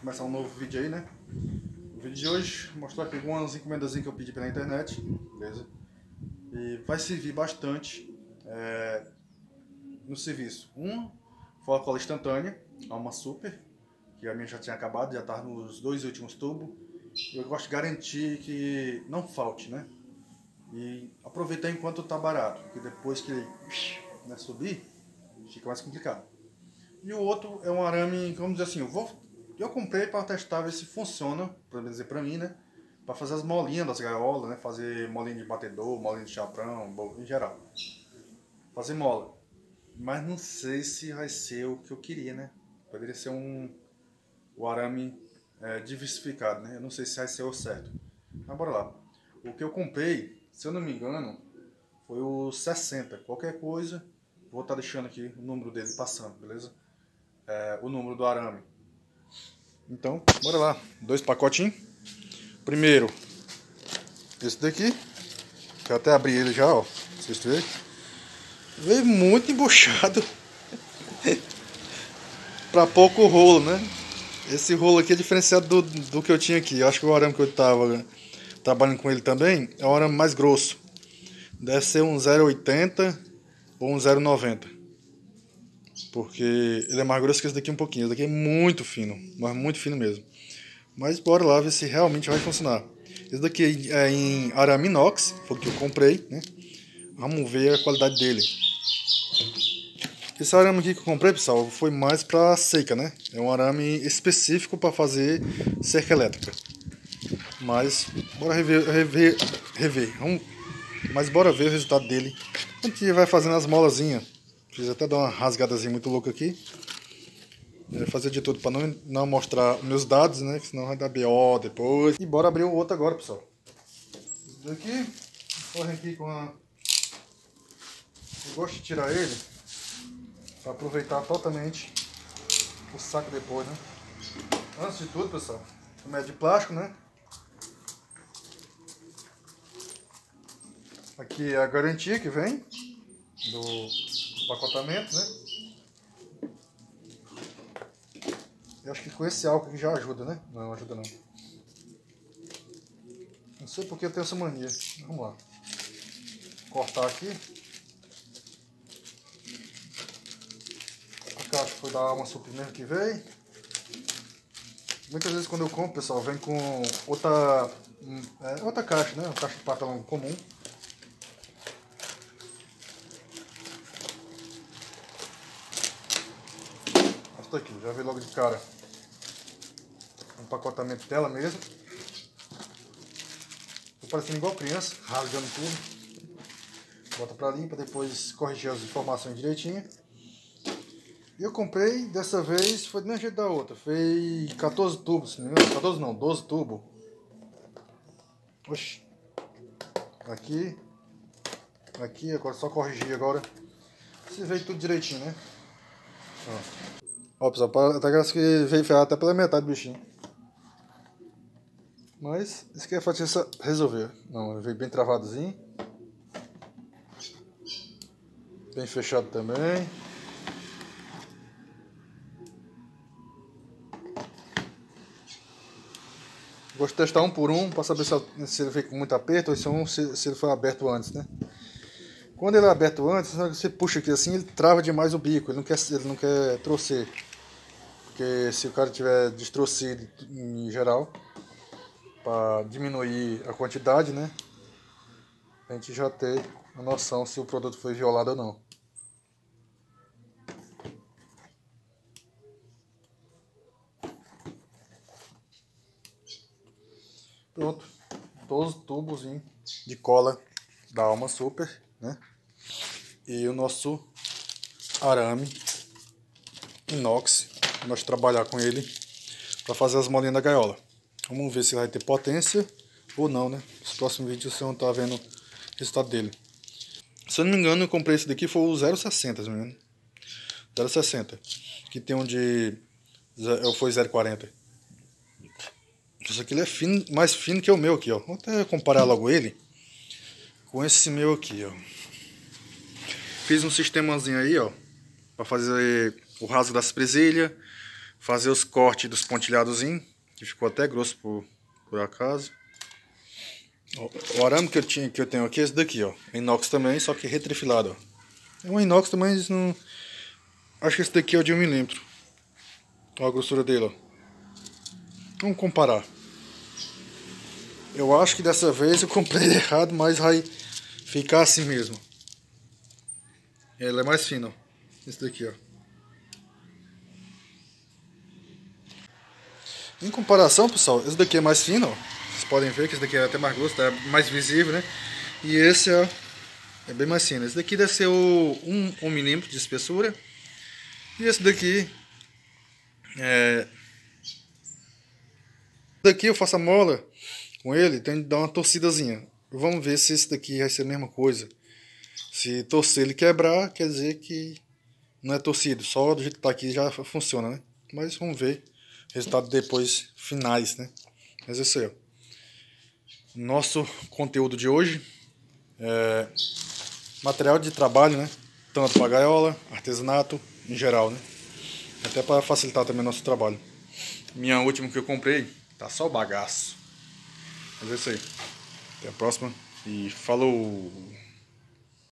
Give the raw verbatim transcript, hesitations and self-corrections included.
começar um novo vídeo aí, né? O vídeo de hoje, vou mostrar aqui algumas encomendas que eu pedi pela internet, beleza? E vai servir bastante é, no serviço. Um foi a cola instantânea, uma super, que a minha já tinha acabado, já estava nos dois últimos tubos. Eu gosto de garantir que não falte, né? E aproveitar enquanto está barato, porque depois que ele né, subir, fica mais complicado. E o outro é um arame, vamos dizer assim, eu, vou, eu comprei para testar, ver se funciona, para dizer para mim, né? Para fazer as molinhas das gaiolas, né? Fazer molinha de batedor, molinha de chaprão, em geral. Fazer mola. Mas não sei se vai ser o que eu queria, né? Poderia ser um o arame é, diversificado, né? Eu não sei se vai ser o certo. Mas bora lá. O que eu comprei, se eu não me engano, foi o sessenta. Qualquer coisa, vou estar deixando aqui o número dele passando, beleza? É, o número do arame. Então, bora lá. Dois pacotinhos. Primeiro, esse daqui. Que eu até abri ele já, ó. Vocês verem. Veio muito embuchado. Pra pouco rolo, né? Esse rolo aqui é diferenciado do, do que eu tinha aqui. Eu acho que o arame que eu tava trabalhando com ele também é um arame mais grosso. Deve ser um zero vírgula oitenta ou um zero vírgula noventa. Porque ele é mais grosso que esse daqui um pouquinho. Esse daqui é muito fino, mas muito fino mesmo. Mas bora lá ver se realmente vai funcionar. Esse daqui é em arame inox, foi o que eu comprei, né? Vamos ver a qualidade dele. Esse arame aqui que eu comprei, pessoal, foi mais para seca, né? É um arame específico para fazer cerca elétrica. Mas bora rever, rever, rever. Vamos, mas bora ver o resultado dele. A gente vai fazendo as molazinhas. Fiz até dar uma rasgadazinha muito louca aqui. É, fazer de tudo para não, não mostrar meus dados, né? Que senão vai dar B O depois. E bora abrir o outro agora, pessoal. Esse daqui, corre aqui com a... Eu gosto de tirar ele para aproveitar totalmente o saco depois, né? Antes de tudo, pessoal, como é de plástico, né? Aqui é a garantia que vem do pacotamento, né? Eu acho que com esse álcool aqui já ajuda, né? Não, ajuda não. Não sei porque eu tenho essa mania. Vamos lá. Cortar aqui. A caixa foi da Alma Super mesmo que veio. Muitas vezes quando eu compro, pessoal, vem com outra, é, outra caixa, né? Uma caixa de papelão comum. Essa aqui, já veio logo de cara. Um pacotamento dela mesmo. Tô parecendo igual criança, rasgando tudo. Bota pra limpa, depois corrigir as informações direitinho. E eu comprei, dessa vez, foi do mesmo jeito da outra. Foi quatorze tubos, não é? quatorze não, doze tubos. Oxi. Aqui. Aqui, agora só corrigir agora. Se veio tudo direitinho, né? Ó, pessoal, até graças que veio ferrado até pela metade do bichinho. Mas isso aqui é fácil de resolver. Não, veio bem travadozinho. Bem fechado também. Gosto de testar um por um para saber se ele veio com muito aperto ou se, um, se, se ele foi aberto antes, né? Quando ele é aberto antes, você puxa aqui assim, ele trava demais o bico, ele não quer, ele não quer torcer. Porque se o cara tiver destrocido em geral, para diminuir a quantidade, né? A gente já tem a noção se o produto foi violado ou não. Pronto, doze tubos de cola da Alma Super, né? E o nosso arame inox, nós trabalhar com ele para fazer as molinhas da gaiola. Vamos ver se vai ter potência ou não, né? Nos próximos vídeos vocês vão estar vendo o resultado dele. Se eu não me engano, eu comprei esse daqui, foi o zero vírgula sessenta, se não me engano. zero vírgula sessenta. Que tem um de... foi zero vírgula quarenta. Isso aqui ele é fino, mais fino que o meu aqui, ó. Vou até comparar logo ele com esse meu aqui, ó. Fiz um sistemazinho aí, ó, para fazer o rasgo das presilhas, fazer os cortes dos pontilhadozinhos, que ficou até grosso por, por acaso. O arame que eu, tinha, que eu tenho aqui é esse daqui, ó. Inox também, só que retrefilado, ó. É um inox também, mas não... Acho que esse daqui é o de um milímetro. Olha a grossura dele, ó. Vamos comparar. Eu acho que dessa vez eu comprei errado, mas vai ficar assim mesmo. Ele é mais fino, ó. Esse daqui, ó. Em comparação, pessoal, esse daqui é mais fino, ó. Vocês podem ver que esse daqui é até mais grosso, é mais visível, né? E esse, ó, é bem mais fino. Esse daqui deve ser o um milímetro de espessura. E esse daqui é... Esse daqui eu faço a mola com ele, tem que dar uma torcidazinha. Vamos ver se esse daqui vai ser a mesma coisa. Se torcer ele quebrar, quer dizer que não é torcido. Só do jeito que tá aqui já funciona, né? Mas vamos ver o resultado depois, finais, né? Mas esse aí, ó. Nosso conteúdo de hoje é material de trabalho, né? Tanto para gaiola, artesanato, em geral, né? Até para facilitar também o nosso trabalho. Minha última que eu comprei, tá só o bagaço. Mas é isso aí. Até a próxima e falou!